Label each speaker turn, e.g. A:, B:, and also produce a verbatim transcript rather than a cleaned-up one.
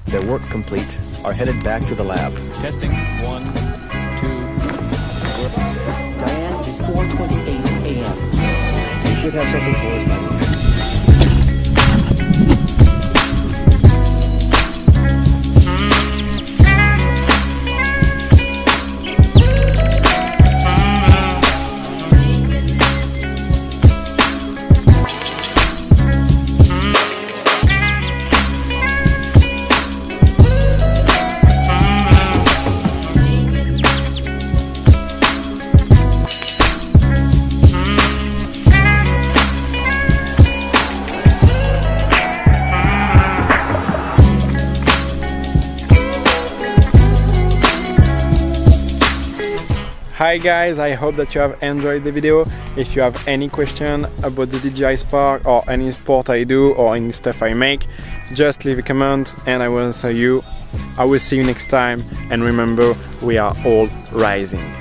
A: their work complete, are headed back to the lab.
B: Testing. One, two.
C: Diane, it's four twenty-eight a m You should have something for us, buddy.
D: Hi guys, I hope that you have enjoyed the video. If you have any question about the D J I Spark or any sport I do or any stuff I make, just leave a comment and I will answer you. I will see you next time, and remember, we are all rising.